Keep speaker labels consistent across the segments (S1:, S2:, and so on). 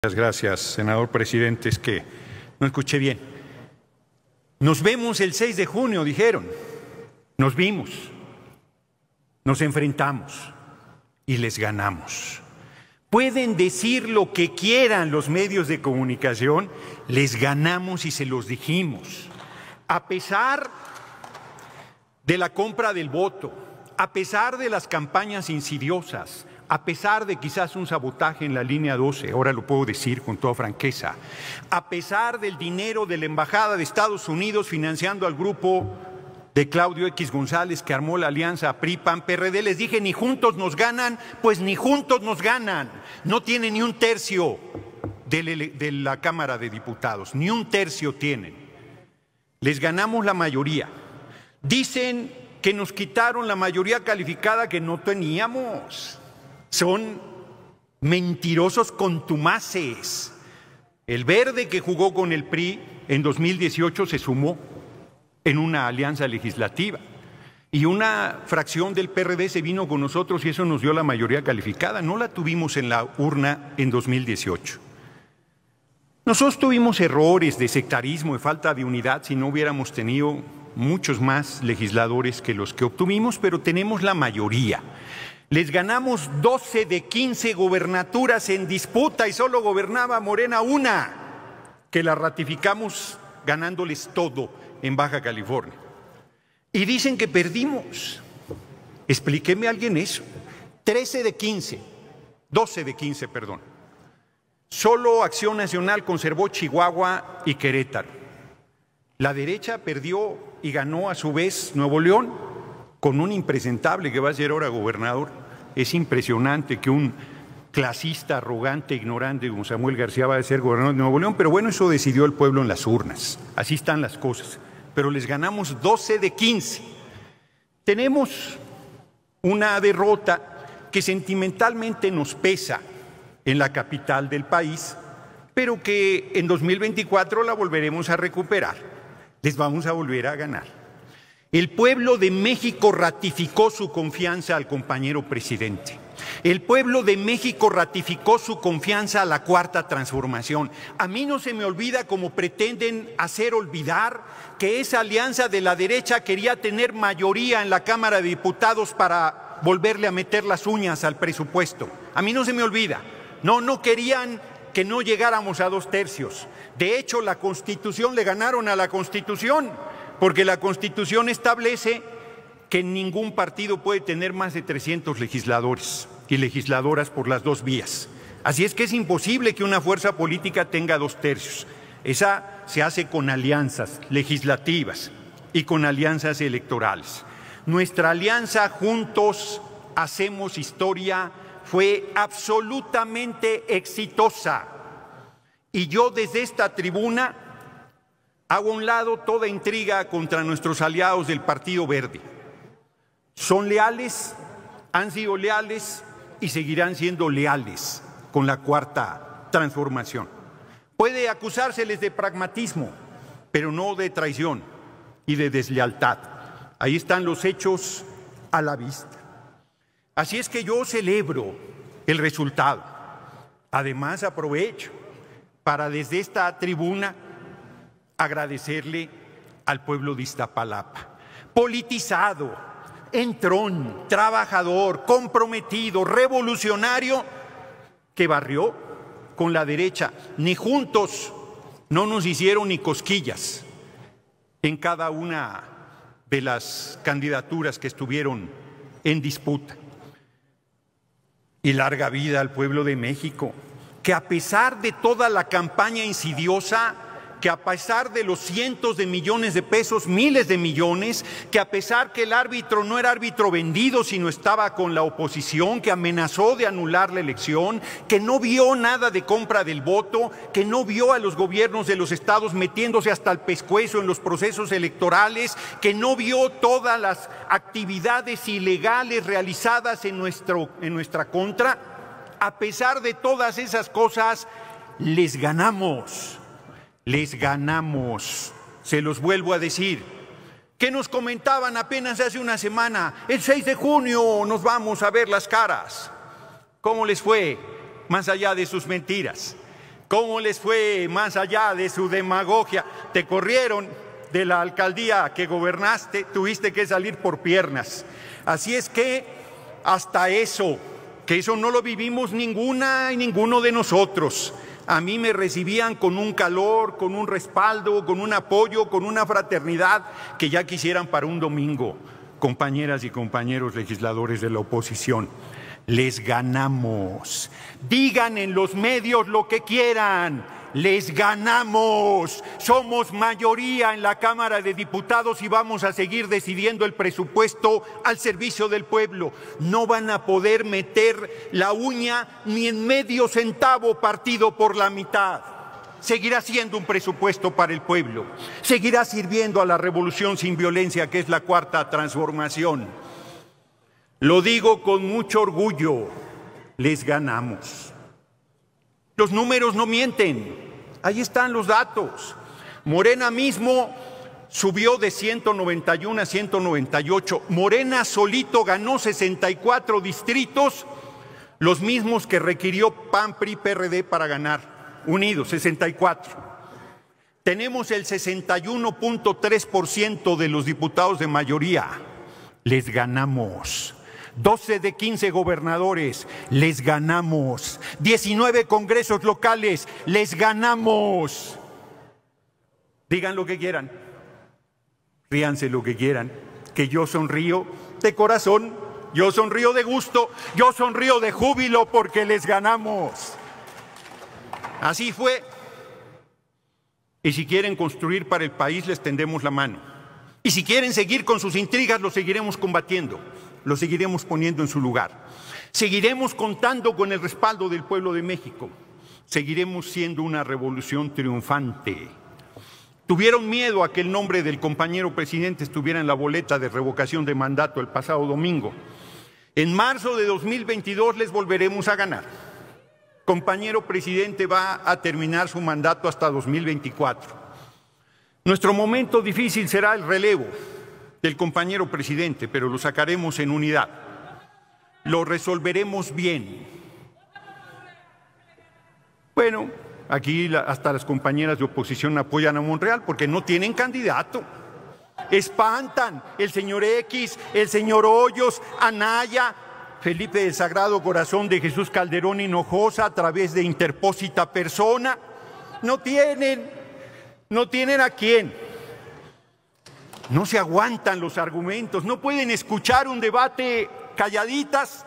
S1: Muchas gracias, senador presidente. Es que no escuché bien. Nos vemos el 6 de junio, dijeron. Nos vimos, nos enfrentamos y les ganamos. Pueden decir lo que quieran los medios de comunicación, les ganamos y se los dijimos. A pesar de la compra del voto, a pesar de las campañas insidiosas, a pesar de quizás un sabotaje en la línea 12, ahora lo puedo decir con toda franqueza, a pesar del dinero de la Embajada de Estados Unidos financiando al grupo de Claudio X González que armó la alianza PRI-PAN-PRD, les dije, ni juntos nos ganan, pues ni juntos nos ganan. No tienen ni un tercio de la Cámara de Diputados, ni un tercio tienen. Les ganamos la mayoría. Dicen que nos quitaron la mayoría calificada que no teníamos. Son mentirosos contumaces. El Verde, que jugó con el PRI en 2018, se sumó en una alianza legislativa. Y una fracción del PRD se vino con nosotros y eso nos dio la mayoría calificada. No la tuvimos en la urna en 2018. Nosotros tuvimos errores de sectarismo, de falta de unidad, si no hubiéramos tenido muchos más legisladores que los que obtuvimos, pero tenemos la mayoría. Les ganamos 12 de 15 gobernaturas en disputa y solo gobernaba Morena una, que la ratificamos ganándoles todo en Baja California. Y dicen que perdimos. Explíqueme a alguien eso. 12 de 15, perdón. Solo Acción Nacional conservó Chihuahua y Querétaro. La derecha perdió y ganó a su vez Nuevo León con un impresentable que va a ser ahora gobernador. Es impresionante que un clasista, arrogante, ignorante como Samuel García vaya a ser gobernador de Nuevo León, pero bueno, eso decidió el pueblo en las urnas. Así están las cosas. Pero les ganamos 12 de 15. Tenemos una derrota que sentimentalmente nos pesa en la capital del país, pero que en 2024 la volveremos a recuperar. Les vamos a volver a ganar. El pueblo de México ratificó su confianza al compañero presidente. El pueblo de México ratificó su confianza a la Cuarta Transformación. A mí no se me olvida, como pretenden hacer olvidar, que esa alianza de la derecha quería tener mayoría en la Cámara de Diputados para volverle a meter las uñas al presupuesto. A mí no se me olvida. No querían que no llegáramos a 2 tercios. De hecho, la Constitución, le ganaron a la Constitución, porque la Constitución establece que ningún partido puede tener más de 300 legisladores y legisladoras por las 2 vías. Así es que es imposible que una fuerza política tenga 2 tercios. Esa se hace con alianzas legislativas y con alianzas electorales. Nuestra alianza Juntos Hacemos Historia fue absolutamente exitosa. Y yo desde esta tribuna hago a un lado toda intriga contra nuestros aliados del Partido Verde. Son leales, han sido leales y seguirán siendo leales con la Cuarta Transformación. Puede acusárseles de pragmatismo, pero no de traición y de deslealtad. Ahí están los hechos a la vista. Así es que yo celebro el resultado. Además, aprovecho para desde esta tribuna agradecerle al pueblo de Iztapalapa, politizado, entrón, trabajador, comprometido, revolucionario, que barrió con la derecha. Ni juntos no nos hicieron ni cosquillas en cada una de las candidaturas que estuvieron en disputa. Y larga vida al pueblo de México, que a pesar de toda la campaña insidiosa, que a pesar de los cientos de millones de pesos, miles de millones, que a pesar que el árbitro no era árbitro vendido, sino estaba con la oposición, que amenazó de anular la elección, que no vio nada de compra del voto, que no vio a los gobiernos de los estados metiéndose hasta el pescuezo en los procesos electorales, que no vio todas las actividades ilegales realizadas en nuestra contra. A pesar de todas esas cosas, les ganamos. Les ganamos, se los vuelvo a decir. ¿Qué nos comentaban apenas hace una semana? El 6 de junio nos vamos a ver las caras. ¿Cómo les fue? Más allá de sus mentiras. ¿Cómo les fue más allá de su demagogia? Te corrieron de la alcaldía que gobernaste, tuviste que salir por piernas. Así es que hasta eso, que eso no lo vivimos ninguna y ninguno de nosotros. A mí me recibían con un calor, con un respaldo, con un apoyo, con una fraternidad que ya quisieran para un domingo, compañeras y compañeros legisladores de la oposición. Les ganamos. Digan en los medios lo que quieran. Les ganamos. Somos mayoría en la Cámara de Diputados y vamos a seguir decidiendo el presupuesto al servicio del pueblo. No van a poder meter la uña ni en medio centavo partido por la mitad. Seguirá siendo un presupuesto para el pueblo. Seguirá sirviendo a la revolución sin violencia, que es la cuarta transformación. Lo digo con mucho orgullo, les ganamos. Los números no mienten, ahí están los datos. Morena mismo subió de 191 a 198. Morena solito ganó 64 distritos, los mismos que requirió PAN, PRI, PRD para ganar, unidos, 64. Tenemos el 61.3% de los diputados de mayoría, les ganamos. 12 de 15 gobernadores, les ganamos. 19 congresos locales, les ganamos. Digan lo que quieran, ríanse lo que quieran, que yo sonrío de corazón, yo sonrío de gusto, yo sonrío de júbilo porque les ganamos. Así fue. Y si quieren construir para el país, les tendemos la mano. Y si quieren seguir con sus intrigas, los seguiremos combatiendo. Lo seguiremos poniendo en su lugar. Seguiremos contando con el respaldo del pueblo de México. Seguiremos siendo una revolución triunfante. Tuvieron miedo a que el nombre del compañero presidente estuviera en la boleta de revocación de mandato el pasado domingo. En marzo de 2022 les volveremos a ganar. Compañero presidente va a terminar su mandato hasta 2024. Nuestro momento difícil será el relevo del compañero presidente, pero lo sacaremos en unidad. Lo resolveremos bien. Bueno, aquí hasta las compañeras de oposición apoyan a Monreal porque no tienen candidato. Espantan el señor X, el señor Hoyos, Anaya, Felipe del Sagrado Corazón de Jesús Calderón Hinojosa a través de interpósita persona. No tienen a quién. No se aguantan los argumentos, no pueden escuchar un debate calladitos,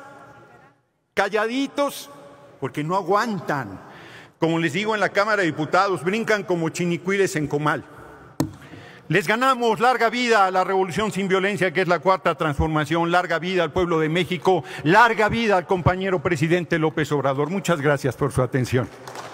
S1: porque no aguantan. Como les digo en la Cámara de Diputados, brincan como chinicuiles en comal. Les ganamos, larga vida a la revolución sin violencia, que es la cuarta transformación, larga vida al pueblo de México, larga vida al compañero presidente López Obrador. Muchas gracias por su atención.